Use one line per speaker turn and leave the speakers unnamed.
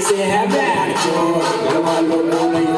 से है बैठ चोर घर वालों को नहीं